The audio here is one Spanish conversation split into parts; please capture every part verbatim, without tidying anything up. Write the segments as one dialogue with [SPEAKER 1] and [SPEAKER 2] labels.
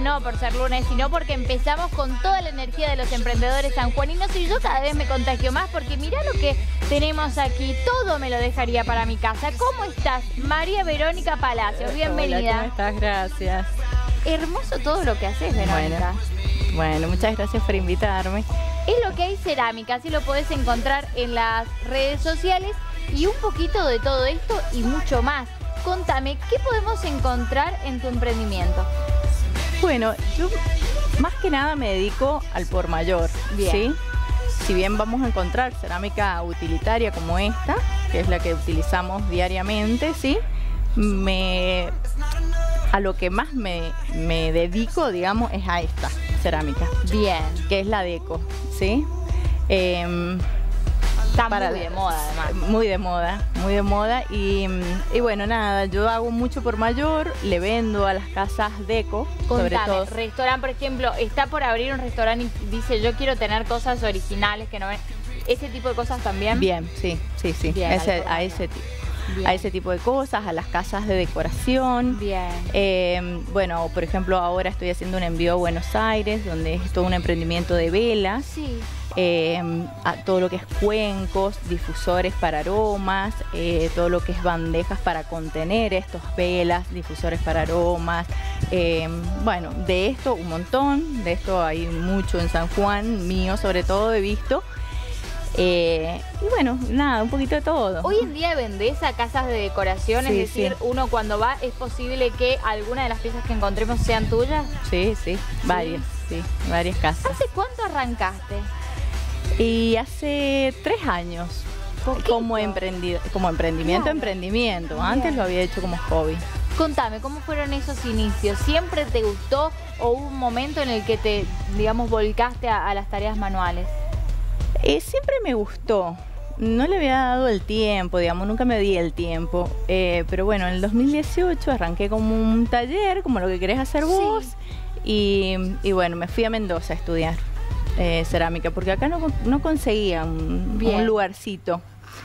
[SPEAKER 1] no por ser lunes, sino porque empezamos con toda la energía de los emprendedores sanjuaninos y yo cada vez me contagio más porque mirá lo que tenemos aquí. Todo me lo dejaría para mi casa. ¿Cómo estás, María Verónica Palacios? Bienvenida.
[SPEAKER 2] Hola, ¿cómo estás? Gracias.
[SPEAKER 1] Hermoso todo lo que haces, Verónica.
[SPEAKER 2] Bueno, bueno, muchas gracias por invitarme.
[SPEAKER 1] Es lo que hay cerámica, así lo podés encontrar en las redes sociales y un poquito de todo esto y mucho más. Contame, ¿qué podemos encontrar en tu emprendimiento?
[SPEAKER 2] Bueno, yo más que nada me dedico al por mayor,
[SPEAKER 1] bien.
[SPEAKER 2] ¿sí? Si bien vamos a encontrar cerámica utilitaria como esta, que es la que utilizamos diariamente, ¿sí? Me, a lo que más me, me dedico, digamos, es a esta cerámica.
[SPEAKER 1] Bien.
[SPEAKER 2] Que es la deco, ¿sí? Eh,
[SPEAKER 1] Está
[SPEAKER 2] para
[SPEAKER 1] muy de moda, además.
[SPEAKER 2] Muy de moda, muy de moda. Y, y bueno, nada, yo hago mucho por mayor, le vendo a las casas deco.
[SPEAKER 1] Contame,
[SPEAKER 2] sobre todo.
[SPEAKER 1] Restaurante, por ejemplo, está por abrir un restaurante y dice, yo quiero tener cosas originales que no ven. ¿Ese tipo de cosas también?
[SPEAKER 2] Bien, sí, sí, sí.
[SPEAKER 1] Bien,
[SPEAKER 2] ese, a ese tipo.
[SPEAKER 1] Bien.
[SPEAKER 2] A ese tipo de cosas, a las casas de decoración.
[SPEAKER 1] Bien.
[SPEAKER 2] Eh, bueno, por ejemplo, ahora estoy haciendo un envío a Buenos Aires, donde es todo un emprendimiento de velas.
[SPEAKER 1] Sí.
[SPEAKER 2] Eh, a todo lo que es cuencos, difusores para aromas, eh, todo lo que es bandejas para contener estos velas, difusores para aromas. Eh, bueno, de esto un montón, de esto hay mucho en San Juan, mío sobre todo he visto. Eh, y bueno, nada, un poquito de todo.
[SPEAKER 1] Hoy en día vendés a casas de decoración,
[SPEAKER 2] sí,
[SPEAKER 1] es decir,
[SPEAKER 2] sí.
[SPEAKER 1] uno cuando va, ¿es posible que alguna de las piezas que encontremos sean tuyas?
[SPEAKER 2] Sí, sí, varias, sí, varias casas.
[SPEAKER 1] ¿Hace cuánto arrancaste?
[SPEAKER 2] Y hace tres años.
[SPEAKER 1] Poquito.
[SPEAKER 2] Como, emprendi como emprendimiento,
[SPEAKER 1] claro.
[SPEAKER 2] emprendimiento.
[SPEAKER 1] Bien.
[SPEAKER 2] Antes lo había hecho como hobby.
[SPEAKER 1] Contame, ¿cómo fueron esos inicios? ¿Siempre te gustó o hubo un momento en el que te, digamos, volcaste a, a las tareas manuales?
[SPEAKER 2] Eh, siempre me gustó. No le había dado el tiempo, digamos, nunca me di el tiempo. Eh, pero bueno, en el dos mil dieciocho arranqué como un taller, como lo que querés hacer vos. Sí. Y, y bueno, me fui a Mendoza a estudiar eh, cerámica, porque acá no, no conseguía un, un lugarcito.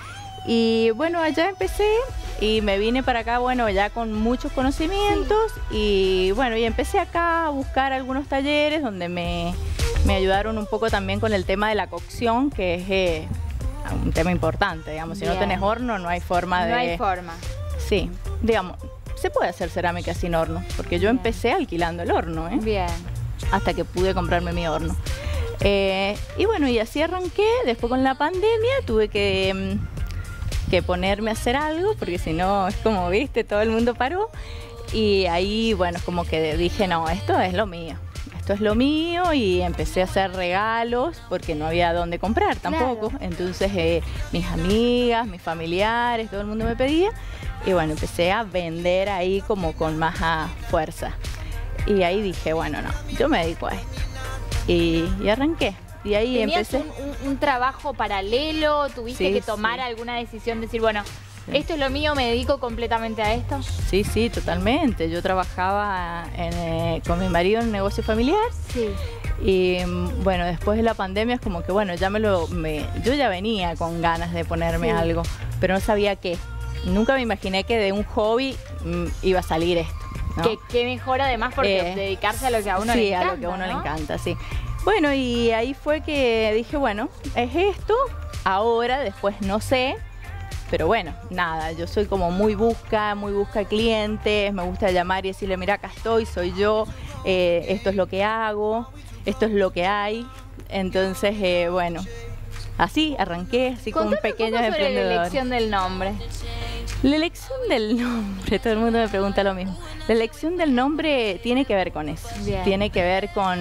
[SPEAKER 2] Y bueno, allá empecé y me vine para acá, bueno, ya con muchos conocimientos. Sí. Y bueno, y empecé acá a buscar algunos talleres donde me... Me ayudaron un poco también con el tema de la cocción, que es eh, un tema importante, digamos.
[SPEAKER 1] Bien.
[SPEAKER 2] Si no tenés horno, no hay forma de...
[SPEAKER 1] No hay forma.
[SPEAKER 2] Sí, digamos, se puede hacer cerámica sin horno, porque yo Bien. empecé alquilando el horno, ¿eh?
[SPEAKER 1] Bien.
[SPEAKER 2] Hasta que pude comprarme mi horno. Eh, y bueno, y así arranqué. Después con la pandemia tuve que, que ponerme a hacer algo, porque si no, es como, viste, todo el mundo paró. Y ahí, bueno, como que dije, no, esto es lo mío. Esto es lo mío y empecé a hacer regalos porque no había dónde comprar tampoco. Claro. Entonces eh, mis amigas, mis familiares, todo el mundo me pedía. Y bueno, empecé a vender ahí como con más a fuerza. Y ahí dije, bueno, no, yo me dedico a esto. Y, y arranqué. Y ahí
[SPEAKER 1] ¿Tenías
[SPEAKER 2] empecé.
[SPEAKER 1] Un, un, un trabajo paralelo? ¿Tuviste
[SPEAKER 2] sí,
[SPEAKER 1] que tomar
[SPEAKER 2] sí.
[SPEAKER 1] alguna decisión? Decir, bueno, ¿esto es lo mío? ¿Me dedico completamente a esto?
[SPEAKER 2] Sí, sí, totalmente. Yo trabajaba en, eh, con mi marido en un negocio familiar.
[SPEAKER 1] Sí.
[SPEAKER 2] Y bueno, después de la pandemia es como que, bueno, ya me lo... Me, yo ya venía con ganas de ponerme sí. algo, pero no sabía qué. Nunca me imaginé que de un hobby mm, iba a salir esto, ¿no?
[SPEAKER 1] Que, que mejor además porque eh, dedicarse a lo que a uno
[SPEAKER 2] sí,
[SPEAKER 1] le encanta,
[SPEAKER 2] Sí, a lo que a uno
[SPEAKER 1] ¿no?
[SPEAKER 2] le encanta, sí. Bueno, y ahí fue que dije, bueno, es esto. Ahora, después no sé. Pero bueno, nada, yo soy como muy busca, muy busca clientes, me gusta llamar y decirle, mira, acá estoy, soy yo, eh, esto es lo que hago, esto es lo que hay. Entonces, eh, bueno, así arranqué, así con pequeños emprendedores.
[SPEAKER 1] La elección del nombre.
[SPEAKER 2] La elección del nombre, todo el mundo me pregunta lo mismo. La elección del nombre tiene que ver con eso, Bien. tiene que ver con,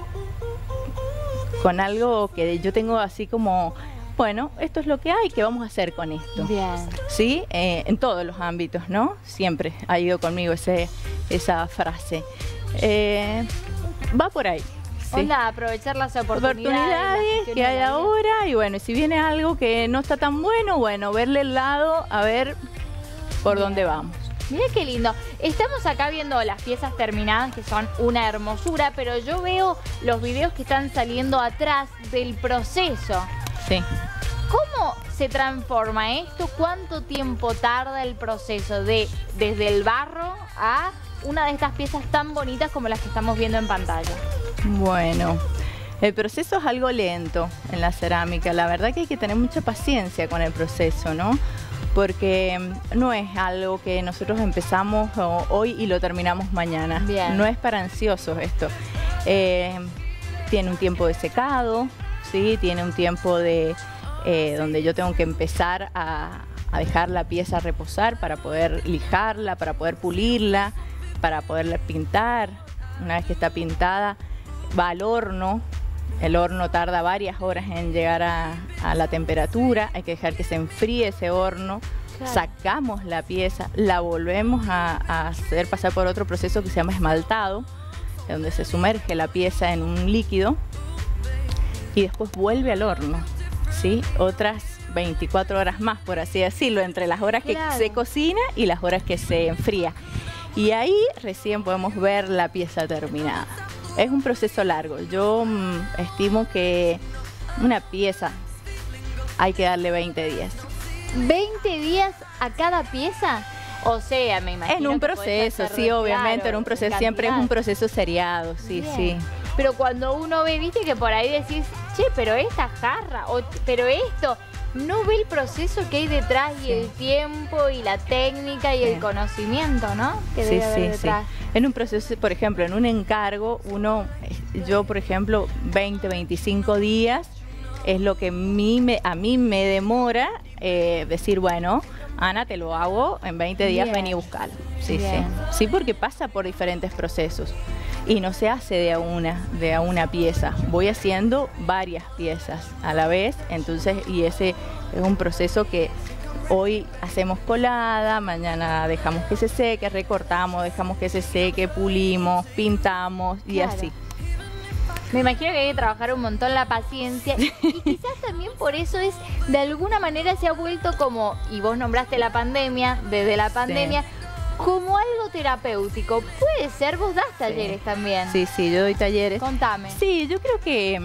[SPEAKER 2] con algo que yo tengo así como... Bueno, esto es lo que hay, ¿qué vamos a hacer con esto?
[SPEAKER 1] Bien.
[SPEAKER 2] Sí, eh, en todos los ámbitos, ¿no? Siempre ha ido conmigo ese, esa frase. Eh, va por ahí.
[SPEAKER 1] ¿sí? Hola, aprovechar las oportunidades,
[SPEAKER 2] oportunidades que hay ahora y bueno, si viene algo que no está tan bueno, bueno, verle el lado, a ver por Bien. dónde vamos.
[SPEAKER 1] Mira qué lindo. Estamos acá viendo las piezas terminadas que son una hermosura, pero yo veo los videos que están saliendo atrás del proceso.
[SPEAKER 2] Sí.
[SPEAKER 1] ¿Cómo se transforma esto? ¿Cuánto tiempo tarda el proceso de desde el barro a una de estas piezas tan bonitas como las que estamos viendo en pantalla?
[SPEAKER 2] Bueno, el proceso es algo lento en la cerámica. La verdad que hay que tener mucha paciencia con el proceso, ¿no? Porque no es algo que nosotros empezamos hoy y lo terminamos mañana.
[SPEAKER 1] Bien.
[SPEAKER 2] No es para ansiosos esto. Eh, tiene un tiempo de secado, ¿sí? Tiene un tiempo de eh, donde yo tengo que empezar a, a dejar la pieza reposar para poder lijarla, para poder pulirla, para poderla pintar. Una vez que está pintada, va al horno. El horno tarda varias horas en llegar a, a la temperatura, hay que dejar que se enfríe ese horno, claro. Sacamos la pieza, la volvemos a, a hacer pasar por otro proceso que se llama esmaltado, donde se sumerge la pieza en un líquido y después vuelve al horno, ¿sí? Otras veinticuatro horas más, por así decirlo, entre las horas claro. que se cocina y las horas que se enfría. Y ahí recién podemos ver la pieza terminada. Es un proceso largo. Yo mmm, estimo que una pieza hay que darle veinte días.
[SPEAKER 1] ¿veinte días a cada pieza? O sea, me imagino.
[SPEAKER 2] En un proceso, sí, obviamente, claro, en un proceso, siempre es un proceso seriado, sí, bien. sí.
[SPEAKER 1] Pero cuando uno ve, viste que por ahí decís, che, pero esta jarra, o, pero esto, no ve el proceso que hay detrás y sí. el tiempo y la técnica y sí. el conocimiento, ¿no? Que
[SPEAKER 2] sí,
[SPEAKER 1] debe haber
[SPEAKER 2] sí,
[SPEAKER 1] detrás.
[SPEAKER 2] Sí. En un proceso, por ejemplo, en un encargo, uno, yo por ejemplo, veinte, veinticinco días es lo que a mí me, a mí me demora eh, decir, bueno, Ana, te lo hago en veinte días, bien. Ven y buscalo. Sí, sí. Sí, porque pasa por diferentes procesos y no se hace de a una, de a una pieza. Voy haciendo varias piezas a la vez, entonces, y ese es un proceso que hoy hacemos colada, mañana dejamos que se seque, recortamos, dejamos que se seque, pulimos, pintamos y claro. así.
[SPEAKER 1] Me imagino que hay que trabajar un montón la paciencia y quizás también por eso es, de alguna manera se ha vuelto como, y vos nombraste la pandemia, desde la pandemia, sí. como algo terapéutico. Puede ser, vos das talleres sí. también.
[SPEAKER 2] Sí, sí, yo doy talleres.
[SPEAKER 1] Contame.
[SPEAKER 2] Sí, yo creo que,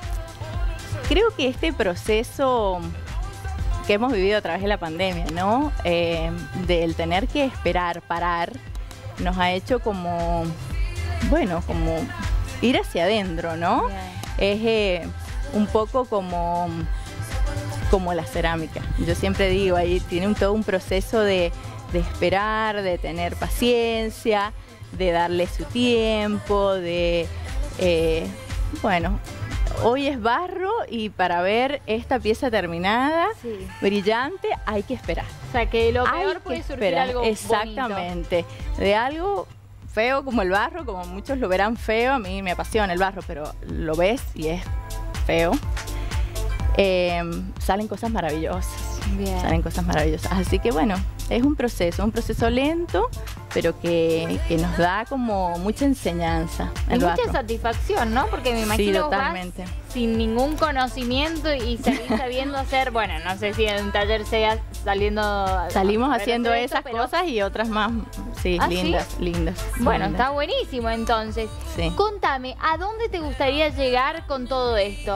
[SPEAKER 2] creo que este proceso que hemos vivido a través de la pandemia, ¿no? Eh, del tener que esperar, parar, nos ha hecho como, bueno, como ir hacia adentro, ¿no? Bien. Es eh, un poco como, como la cerámica. Yo siempre digo, ahí tiene un, todo un proceso de, de esperar, de tener paciencia, de darle su tiempo, de, eh, bueno, hoy es barro y para ver esta pieza terminada, sí. brillante, hay que esperar.
[SPEAKER 1] O sea, que lo peor hay puede surgir esperar. Algo
[SPEAKER 2] exactamente, bonito. De algo feo como el barro, como muchos lo verán feo, a mí me apasiona el barro, pero lo ves y es feo. Eh, salen cosas maravillosas, bien. Salen cosas maravillosas. Así que bueno, es un proceso, un proceso lento, pero que, que nos da como mucha enseñanza.
[SPEAKER 1] Y mucha barro. Satisfacción, ¿no? Porque me imagino
[SPEAKER 2] sí, totalmente.
[SPEAKER 1] Vas sin ningún conocimiento y salís sabiendo hacer, bueno, no sé si en un taller sea saliendo...
[SPEAKER 2] Salimos haciendo esto, esas pero... cosas y otras más, sí, ¿Ah, lindas, sí? lindas.
[SPEAKER 1] Bueno,
[SPEAKER 2] lindas.
[SPEAKER 1] Está buenísimo entonces.
[SPEAKER 2] Sí.
[SPEAKER 1] Contame, ¿a dónde te gustaría llegar con todo esto?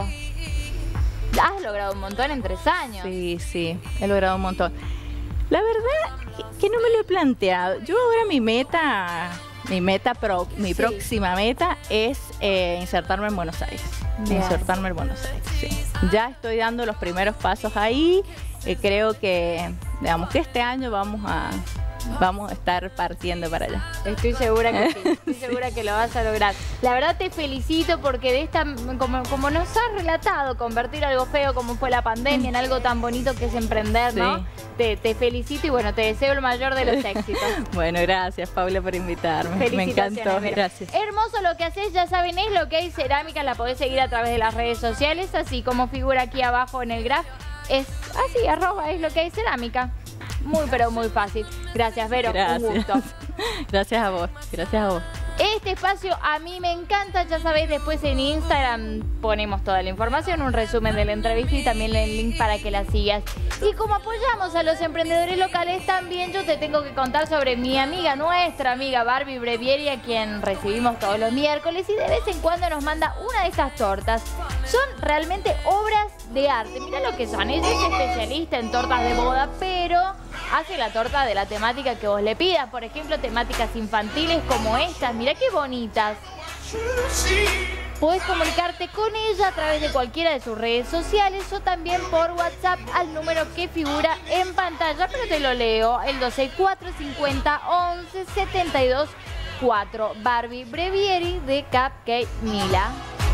[SPEAKER 1] Has logrado un montón en tres años.
[SPEAKER 2] Sí, sí, he logrado un montón. La verdad que no me lo he planteado. Yo ahora mi meta, mi meta pro, mi sí. próxima meta es eh, insertarme en Buenos Aires. Bien. Insertarme en Buenos Aires, sí. Ya estoy dando los primeros pasos ahí. Eh, creo que, digamos que este año vamos a, vamos a estar partiendo para allá.
[SPEAKER 1] Estoy segura que sí, estoy segura que lo vas a lograr. La verdad te felicito porque de esta, como, como nos has relatado, convertir algo feo como fue la pandemia en algo tan bonito que es emprender, sí. ¿no? Te, te felicito y bueno, te deseo el mayor de los éxitos.
[SPEAKER 2] Bueno, gracias Paula por invitarme. Me encantó, gracias.
[SPEAKER 1] Hermoso lo que haces, ya saben, es lo que hay cerámica, la podés seguir a través de las redes sociales, así como figura aquí abajo en el graph. Es así, arroba, es lo que hay cerámica. Muy, pero muy fácil. Gracias, Vero.
[SPEAKER 2] Gracias.
[SPEAKER 1] Un gusto.
[SPEAKER 2] Gracias a vos. Gracias a vos.
[SPEAKER 1] Este espacio a mí me encanta. Ya sabéis, después en Instagram ponemos toda la información, un resumen de la entrevista y también el link para que la sigas. Y como apoyamos a los emprendedores locales, también yo te tengo que contar sobre mi amiga, nuestra amiga Barbie Brevieri, a quien recibimos todos los miércoles y de vez en cuando nos manda una de estas tortas. Son realmente obras de arte. Mira lo que son. Ella es especialista en tortas de boda, pero hace la torta de la temática que vos le pidas. Por ejemplo, temáticas infantiles como estas. Mirá qué bonitas. Podés comunicarte con ella a través de cualquiera de sus redes sociales o también por WhatsApp al número que figura en pantalla, pero te lo leo, el dos seis cuatro, cincuenta, once, setenta y dos, cuatro. Barbie Brevieri de Cupcake Mila.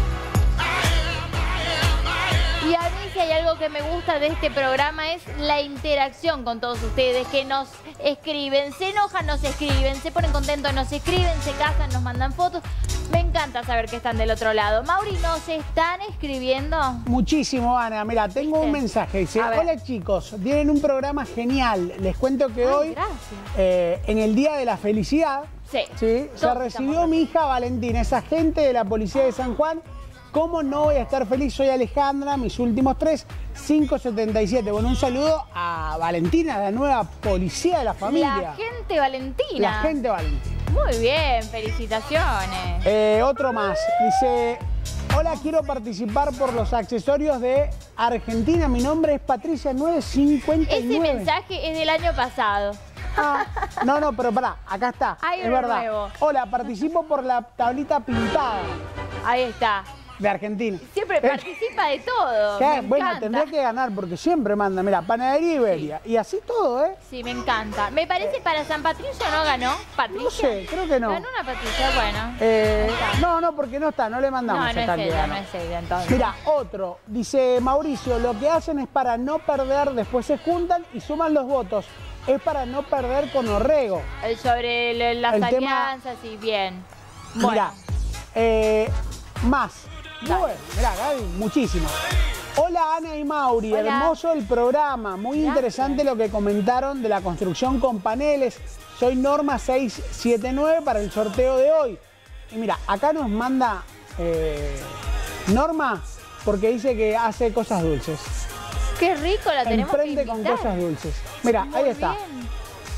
[SPEAKER 1] Y a mí si hay algo que me gusta de este programa es la interacción con todos ustedes, que nos escriben, se enojan, nos escriben, se ponen contentos, nos escriben, se casan, nos mandan fotos. Me encanta saber que están del otro lado. Mauri, ¿nos están escribiendo?
[SPEAKER 3] Muchísimo, Ana. Mira, tengo
[SPEAKER 1] ¿Viste?
[SPEAKER 3] un mensaje. Dice, hola chicos, tienen un programa genial. Les cuento que
[SPEAKER 1] Ay,
[SPEAKER 3] hoy, eh, en el Día de la Felicidad,
[SPEAKER 1] Sí.
[SPEAKER 3] ¿sí? se recibió mi hija Valentina, es agente de la Policía de San Juan. ¿Cómo no voy a estar feliz? Soy Alejandra, mis últimos tres, cinco setenta y siete. Bueno, un saludo a Valentina, la nueva policía de la familia.
[SPEAKER 1] La gente Valentina.
[SPEAKER 3] La gente Valentina.
[SPEAKER 1] Muy bien, felicitaciones.
[SPEAKER 3] Eh, otro más. Dice, hola, quiero participar por los accesorios de Argentina. Mi nombre es Patricia nueve cincuenta y nueve.
[SPEAKER 1] Ese mensaje es del año pasado.
[SPEAKER 3] Ah, no, no, pero pará, acá está.
[SPEAKER 1] Hay
[SPEAKER 3] es
[SPEAKER 1] uno
[SPEAKER 3] verdad.
[SPEAKER 1] nuevo.
[SPEAKER 3] Hola, participo por la tablita pintada
[SPEAKER 1] Ahí está.
[SPEAKER 3] de Argentina.
[SPEAKER 1] Siempre participa de todo.
[SPEAKER 3] ¿Qué?
[SPEAKER 1] Me
[SPEAKER 3] Bueno,
[SPEAKER 1] encanta.
[SPEAKER 3] tendría que ganar porque siempre manda, mira, Panadería Iberia. Y así todo, ¿eh?
[SPEAKER 1] Sí, me encanta. Me parece para San Patricio no ganó. ¿Patricia?
[SPEAKER 3] No sé, creo que no.
[SPEAKER 1] Ganó una Patricia, bueno.
[SPEAKER 3] Eh,
[SPEAKER 1] Ahí está.
[SPEAKER 3] no, no, porque no está, no le mandamos
[SPEAKER 1] No, no
[SPEAKER 3] esta
[SPEAKER 1] es
[SPEAKER 3] que
[SPEAKER 1] ella,
[SPEAKER 3] ganó.
[SPEAKER 1] no es ella, entonces.
[SPEAKER 3] Mira, otro. Dice Mauricio, lo que hacen es para no perder, después se juntan y suman los votos. Es para no perder con Orrego.
[SPEAKER 1] Eh, Sobre el- las
[SPEAKER 3] El tema-
[SPEAKER 1] alianzas y bien. Bueno,
[SPEAKER 3] Mira, eh, más.
[SPEAKER 1] Dale.
[SPEAKER 3] Bueno, mirá, Gaby, muchísimo. Hola Ana y Mauri,
[SPEAKER 1] Hola.
[SPEAKER 3] hermoso el programa, muy
[SPEAKER 1] Gracias.
[SPEAKER 3] interesante lo que comentaron de la construcción con paneles. Soy Norma seiscientos setenta y nueve para el sorteo de hoy. Y mira, acá nos manda eh, Norma porque dice que hace cosas dulces.
[SPEAKER 1] qué rico, la tenemos que
[SPEAKER 3] Emprende con
[SPEAKER 1] invitar.
[SPEAKER 3] cosas dulces. Mira,
[SPEAKER 1] Muy
[SPEAKER 3] ahí está.
[SPEAKER 1] bien.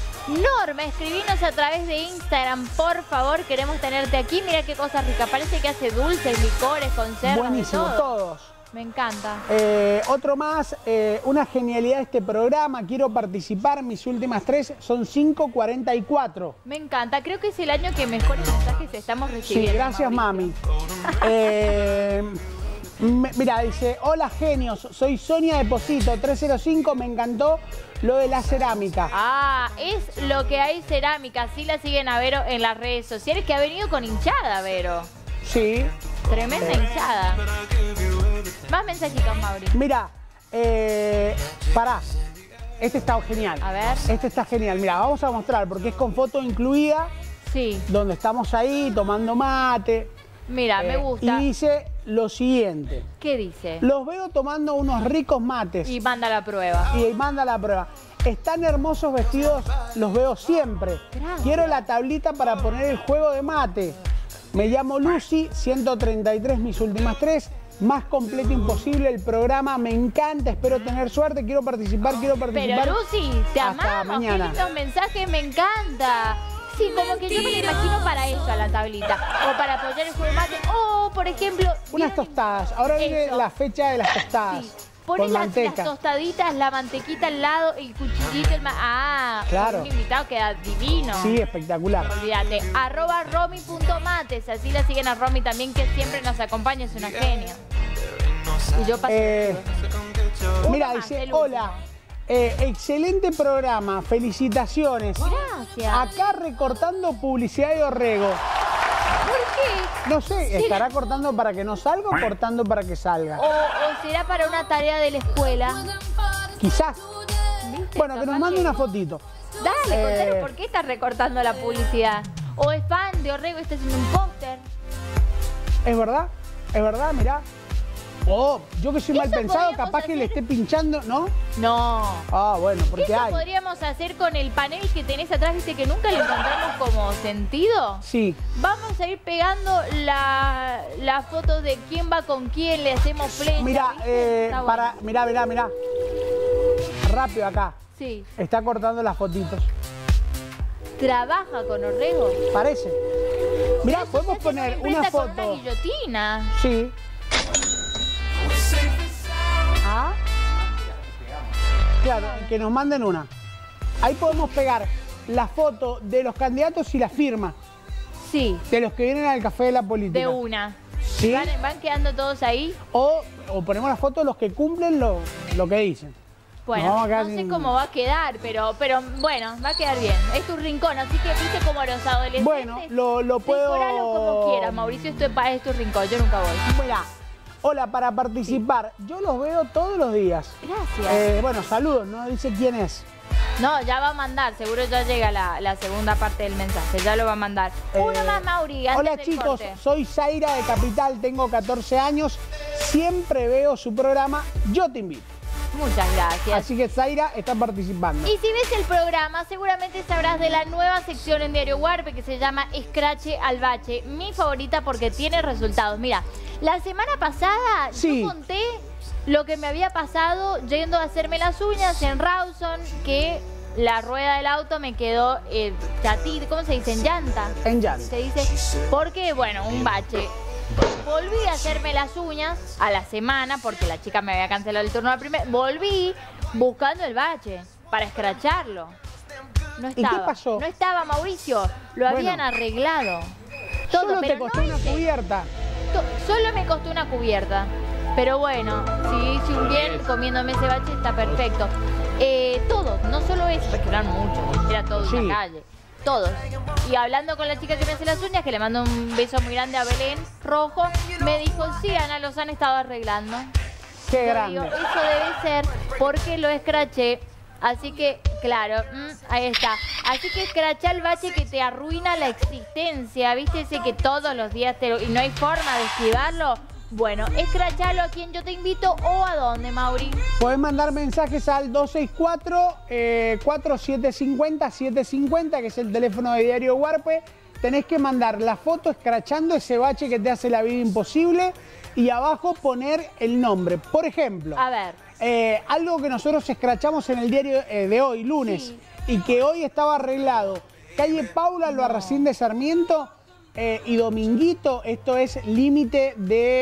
[SPEAKER 1] Norma, escribinos a través de Instagram, por favor, queremos tenerte aquí. Mira qué cosa rica, parece que hace dulces, licores, conservas,
[SPEAKER 3] Buenísimo,
[SPEAKER 1] de todo.
[SPEAKER 3] todos.
[SPEAKER 1] Me encanta.
[SPEAKER 3] Eh, otro más, eh, una genialidad de este programa, quiero participar, mis últimas tres son cinco cuarenta y cuatro.
[SPEAKER 1] Me encanta, creo que es el año que mejores mensajes estamos
[SPEAKER 3] Sí,
[SPEAKER 1] recibiendo.
[SPEAKER 3] gracias
[SPEAKER 1] Mauricio.
[SPEAKER 3] mami. Eh, me- mira, dice, hola genios, soy Sonia de Posito, trescientos cinco, me encantó lo de la cerámica.
[SPEAKER 1] Ah, es lo que hay cerámica, sí la siguen a Vero en las redes sociales, que ha venido con hinchada, Vero.
[SPEAKER 3] Sí.
[SPEAKER 1] Tremenda hinchada. Más mensajitos, Mauri.
[SPEAKER 3] Mira, eh, pará, este está genial.
[SPEAKER 1] A ver.
[SPEAKER 3] Este está genial, mira, vamos a mostrar porque es con foto incluida,
[SPEAKER 1] Sí,
[SPEAKER 3] donde estamos ahí tomando mate.
[SPEAKER 1] mira, me
[SPEAKER 3] Eh,
[SPEAKER 1] gusta.
[SPEAKER 3] Y dice lo siguiente.
[SPEAKER 1] ¿Qué dice?
[SPEAKER 3] Los veo tomando unos ricos mates
[SPEAKER 1] Y manda la prueba.
[SPEAKER 3] y manda la prueba. Están hermosos vestidos, los veo siempre.
[SPEAKER 1] Gracias.
[SPEAKER 3] Quiero la tablita para poner el juego de mate. Me llamo Lucy, ciento treinta y tres mis últimas tres. Más completo imposible el programa, me encanta, espero tener suerte, quiero participar, quiero participar.
[SPEAKER 1] Pero Lucy, te
[SPEAKER 3] Hasta
[SPEAKER 1] amamos.
[SPEAKER 3] mañana.
[SPEAKER 1] Qué lindos mensajes, me encanta. Sí, como que yo me la imagino para eso, a la tablita. O para apoyar el juego de mate. O, por ejemplo...
[SPEAKER 3] Unas
[SPEAKER 1] ¿vieron?
[SPEAKER 3] tostadas, ahora viene
[SPEAKER 1] Eso.
[SPEAKER 3] la fecha de las tostadas.
[SPEAKER 1] Sí. Pones
[SPEAKER 3] Con
[SPEAKER 1] las, las
[SPEAKER 3] manteca.
[SPEAKER 1] tostaditas, la mantequita al lado, el cuchillito, el ma Ah,
[SPEAKER 3] Claro.
[SPEAKER 1] un invitado queda divino.
[SPEAKER 3] Sí, espectacular.
[SPEAKER 1] Olvídate. Arroba romy.mates. Así la siguen a Romy también, que siempre nos acompaña, es una genia. Y yo paso.
[SPEAKER 3] Eh,
[SPEAKER 1] Uno
[SPEAKER 3] Mira,
[SPEAKER 1] más,
[SPEAKER 3] dice,
[SPEAKER 1] el último.
[SPEAKER 3] hola, eh, excelente programa, felicitaciones.
[SPEAKER 1] Gracias.
[SPEAKER 3] Acá recortando publicidad de Orrego.
[SPEAKER 1] ¿Por qué?
[SPEAKER 3] No sé, ¿estará cortando para que no salga o cortando para que salga?
[SPEAKER 1] O, o será para una tarea de la escuela.
[SPEAKER 3] Quizás.
[SPEAKER 1] ¿Viste?
[SPEAKER 3] Bueno, que nos
[SPEAKER 1] Capaz
[SPEAKER 3] mande
[SPEAKER 1] que-
[SPEAKER 3] una fotito.
[SPEAKER 1] Dale,
[SPEAKER 3] Eh,
[SPEAKER 1] contanos por qué estás recortando la publicidad. O es fan de Orrego y está haciendo un póster.
[SPEAKER 3] ¿Es verdad? ¿Es verdad? Mirá. Oh, yo que soy mal
[SPEAKER 1] Eso
[SPEAKER 3] pensado,
[SPEAKER 1] podríamos
[SPEAKER 3] capaz que le
[SPEAKER 1] hacer.
[SPEAKER 3] esté pinchando, ¿no?
[SPEAKER 1] No.
[SPEAKER 3] Ah, bueno, porque
[SPEAKER 1] Eso
[SPEAKER 3] hay.
[SPEAKER 1] podríamos hacer con el panel que tenés atrás, viste que nunca le encontramos como sentido.
[SPEAKER 3] Sí.
[SPEAKER 1] Vamos a ir pegando la, la foto de quién va con quién, le hacemos flecha.
[SPEAKER 3] Mira,
[SPEAKER 1] ¿viste?
[SPEAKER 3] eh,
[SPEAKER 1] Está
[SPEAKER 3] para,
[SPEAKER 1] bueno.
[SPEAKER 3] mirá, mirá, mirá. Rápido acá.
[SPEAKER 1] Sí.
[SPEAKER 3] Está cortando las fotitos.
[SPEAKER 1] Trabaja con Orrego.
[SPEAKER 3] Parece. Mirá,
[SPEAKER 1] Eso
[SPEAKER 3] podemos
[SPEAKER 1] se hace
[SPEAKER 3] poner
[SPEAKER 1] imprenta
[SPEAKER 3] una
[SPEAKER 1] con una
[SPEAKER 3] foto.
[SPEAKER 1] guillotina.
[SPEAKER 3] Sí. Ah. Claro, que nos manden una. Ahí podemos pegar la foto de los candidatos y la firma.
[SPEAKER 1] Sí.
[SPEAKER 3] De los que vienen al Café de la Política.
[SPEAKER 1] De una.
[SPEAKER 3] ¿Sí?
[SPEAKER 1] ¿Van, van quedando todos ahí?
[SPEAKER 3] O, o ponemos la foto de los que cumplen lo, lo que dicen.
[SPEAKER 1] Bueno, no sé sin... cómo va a quedar, pero, pero bueno, va a quedar bien. Es tu rincón, así que viste como los adolescentes.
[SPEAKER 3] Bueno, lo, lo puedo...
[SPEAKER 1] Decoralo como quieras, Mauricio, esto es tu rincón, yo nunca voy.
[SPEAKER 3] Mira, hola, para participar, sí. Yo los veo todos los días.
[SPEAKER 1] Gracias.
[SPEAKER 3] Eh, bueno, saludos, no dice quién es.
[SPEAKER 1] No, ya va a mandar, seguro ya llega la, la segunda parte del mensaje, ya lo va a mandar. Eh, Uno más, Mauri, antes
[SPEAKER 3] Hola
[SPEAKER 1] del
[SPEAKER 3] chicos,
[SPEAKER 1] corte.
[SPEAKER 3] Soy Zaira de Capital, tengo catorce años, siempre veo su programa, Yo Te Invito.
[SPEAKER 1] Muchas gracias.
[SPEAKER 3] Así que Zaira está participando.
[SPEAKER 1] Y si ves el programa, seguramente sabrás de la nueva sección en Diario Huarpe que se llama Escrache al Bache. Mi favorita porque tiene resultados. Mira, la semana pasada
[SPEAKER 3] sí.
[SPEAKER 1] yo conté lo que me había pasado yendo a hacerme las uñas en Rawson, que la rueda del auto me quedó eh, chatita, ¿cómo se dice? En llanta.
[SPEAKER 3] En llanta.
[SPEAKER 1] Se dice, porque bueno, un bache. Volví a hacerme las uñas a la semana porque la chica me había cancelado el turno al primer. Volví buscando el bache para escracharlo. No estaba.
[SPEAKER 3] ¿Y qué pasó?
[SPEAKER 1] No estaba, Mauricio. Lo
[SPEAKER 3] bueno,
[SPEAKER 1] habían arreglado. Todo,
[SPEAKER 3] solo
[SPEAKER 1] pero
[SPEAKER 3] te costó
[SPEAKER 1] no
[SPEAKER 3] una
[SPEAKER 1] hice.
[SPEAKER 3] cubierta.
[SPEAKER 1] Solo me costó una cubierta. Pero bueno, si hice un bien comiéndome ese bache está perfecto. Eh, todos, no solo eso, porque eran muchos, era todo
[SPEAKER 3] sí.
[SPEAKER 1] una calle. Todos. Y hablando con la chica que me hace las uñas, que le mando un beso muy grande a Belén Rojo, me dijo, sí, Ana, los han estado arreglando.
[SPEAKER 3] Qué
[SPEAKER 1] Yo
[SPEAKER 3] grande.
[SPEAKER 1] digo, eso debe ser porque lo escraché. Así que, claro, mmm, ahí está. Así que escrachá el bache que te arruina la existencia. ¿Viste ese que todos los días te lo... y no hay forma de esquivarlo? Bueno, escrachalo a quien yo te invito o a dónde, Mauri.
[SPEAKER 3] Podés mandar mensajes al dos seis cuatro, cuatro siete cinco cero, siete cinco cero, que es el teléfono de Diario Huarpe. Tenés que mandar la foto escrachando ese bache que te hace la vida imposible y abajo poner el nombre. Por ejemplo,
[SPEAKER 1] A ver.
[SPEAKER 3] Eh, algo que nosotros escrachamos en el diario eh, de hoy, lunes,
[SPEAKER 1] Sí.
[SPEAKER 3] y que hoy estaba arreglado. Calle Paula, no. Albarracín de Sarmiento eh, y Dominguito, esto es límite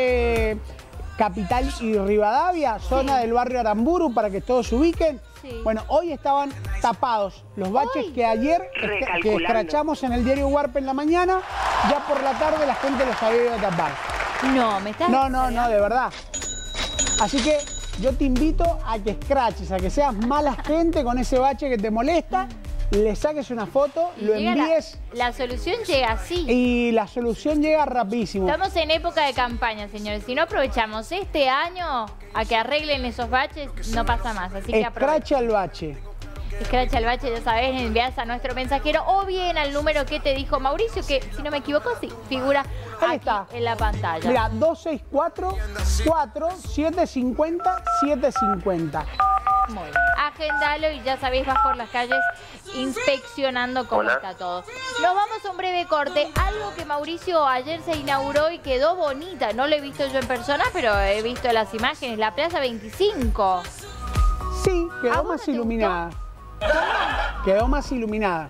[SPEAKER 3] de Capital y Rivadavia, zona
[SPEAKER 1] Sí.
[SPEAKER 3] del barrio Aramburu, para que todos se ubiquen.
[SPEAKER 1] Sí.
[SPEAKER 3] Bueno, hoy estaban tapados los baches
[SPEAKER 1] Uy.
[SPEAKER 3] que ayer esca- que escrachamos en el diario Huarpe en la mañana, ya por la tarde la gente los había ido a tapar.
[SPEAKER 1] No, me estás...
[SPEAKER 3] No, no, no, de verdad. Así que yo te invito a que escraches, a que seas mala gente con ese bache que te molesta, le saques una foto,
[SPEAKER 1] Y
[SPEAKER 3] lo
[SPEAKER 1] llega
[SPEAKER 3] envíes
[SPEAKER 1] La, la solución llega así.
[SPEAKER 3] y la solución llega rapidísimo.
[SPEAKER 1] Estamos en época de campaña, señores. Si no aprovechamos este año a que arreglen esos baches, no pasa más. Así que aprovechen.
[SPEAKER 3] Escracha el bache.
[SPEAKER 1] Escracha el bache, ya sabes, envías a nuestro mensajero o bien al número que te dijo Mauricio, que si no me equivoco, sí, figura
[SPEAKER 3] Ahí
[SPEAKER 1] aquí
[SPEAKER 3] está.
[SPEAKER 1] en la pantalla.
[SPEAKER 3] Mira, dos seis cuatro, cuatro siete cinco cero, siete cinco cero.
[SPEAKER 1] Muy bien. Agendalo y ya sabéis, vas por las calles inspeccionando cómo
[SPEAKER 4] Hola.
[SPEAKER 1] está todo. Nos vamos a un breve corte. Algo que Mauricio ayer se inauguró y quedó bonita. No lo he visto yo en persona, pero he visto las imágenes. La Plaza veinticinco.
[SPEAKER 3] Sí,
[SPEAKER 1] ¿A
[SPEAKER 3] quedó
[SPEAKER 1] vos no
[SPEAKER 3] más
[SPEAKER 1] te
[SPEAKER 3] iluminada. Quedó más iluminada.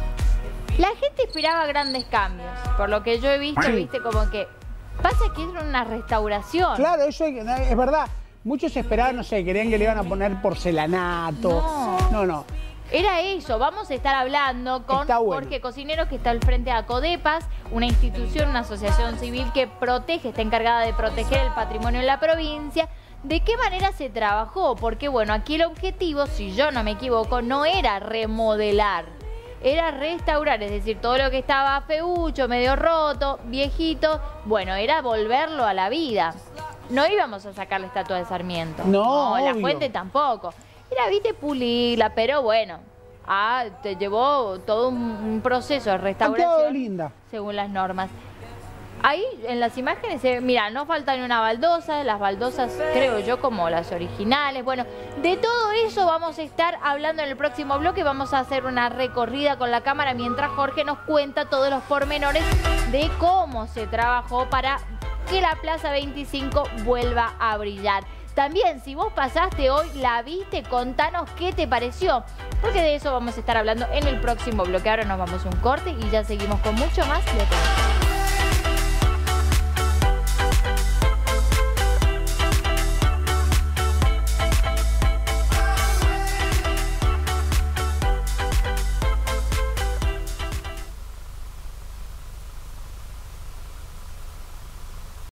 [SPEAKER 1] La gente esperaba grandes cambios. Por lo que yo he visto,
[SPEAKER 3] Sí.
[SPEAKER 1] viste, como que pasa que es una restauración.
[SPEAKER 3] Claro, eso hay que- es verdad. Muchos esperaban, no sé, querían que le iban a poner porcelanato.
[SPEAKER 1] No.
[SPEAKER 3] No, no.
[SPEAKER 1] Era eso, vamos a estar hablando con
[SPEAKER 3] Está bueno.
[SPEAKER 1] Jorge Cocineros, que está al frente de ACODEPAS, una institución, una asociación civil que protege, está encargada de proteger el patrimonio en la provincia. ¿De qué manera se trabajó? Porque bueno, aquí el objetivo, si yo no me equivoco, no era remodelar, era restaurar, es decir, todo lo que estaba feucho, medio roto, viejito, bueno, era volverlo a la vida. No íbamos a sacar la estatua de Sarmiento.
[SPEAKER 3] No,
[SPEAKER 1] la
[SPEAKER 3] obvio.
[SPEAKER 1] fuente tampoco. Era, viste, pulirla, pero bueno, ah, te llevó todo un, un proceso de
[SPEAKER 3] Ha quedado
[SPEAKER 1] restauración
[SPEAKER 3] linda.
[SPEAKER 1] según las normas. Ahí en las imágenes, se, mira, no falta ni una baldosa, las baldosas creo yo como las originales. Bueno, de todo eso vamos a estar hablando en el próximo bloque. Vamos a hacer una recorrida con la cámara mientras Jorge nos cuenta todos los pormenores de cómo se trabajó para que la Plaza veinticinco vuelva a brillar. También, si vos pasaste hoy, la viste, contanos qué te pareció, porque de eso vamos a estar hablando en el próximo bloque. Ahora nos vamos a un corte y ya seguimos con mucho más de todo.